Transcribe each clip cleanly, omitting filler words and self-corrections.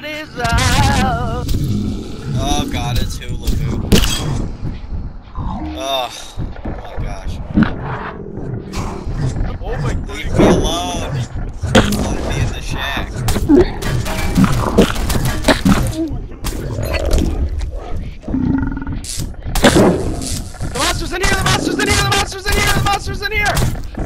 Everybody's out. Oh god, it's Hula-Hoo. Oh my gosh. Oh my god. Leave me alone. Let me in the shack. The monster's in here! The monster's in here! The monster's in here! The monster's in here!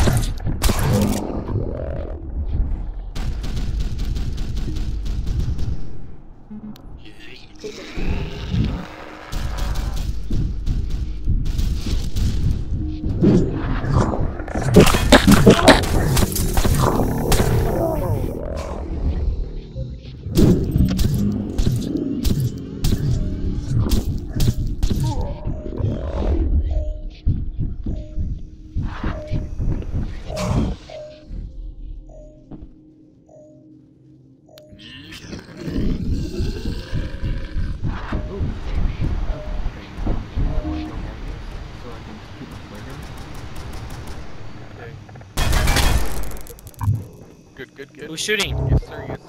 Good. Who's shooting? Yes, sir, yes.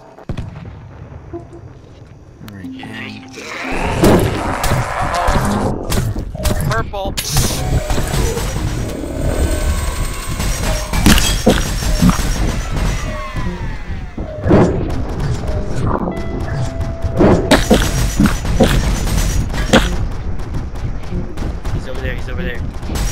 Uh-oh. Purple. He's over there, he's over there.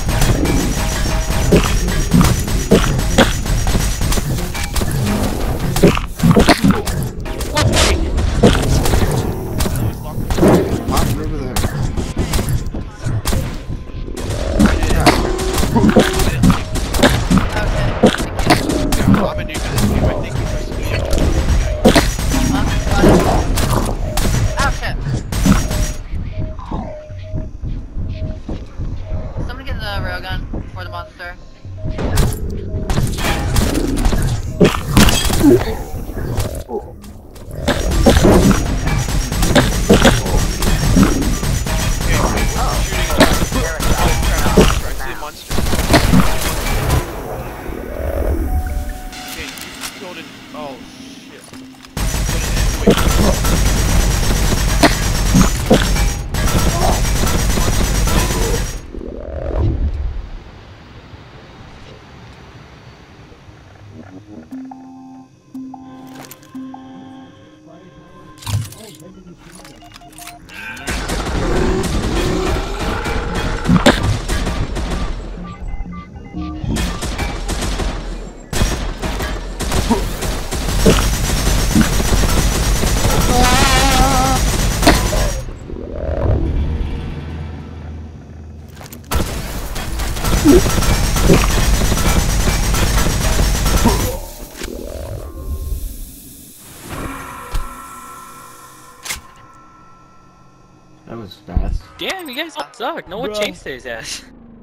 That was fast. Damn, you guys all suck. No one chased his ass.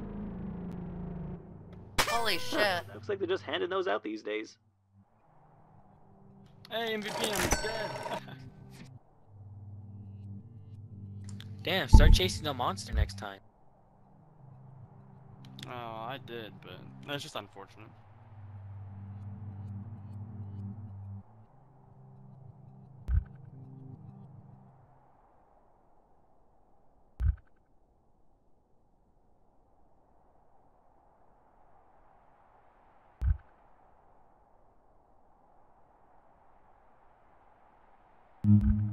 Holy shit. Looks like they're just handing those out these days. Hey, MVP, I'm dead. Damn, start chasing the monster next time. Oh, I did, but that's just unfortunate. Mm-hmm.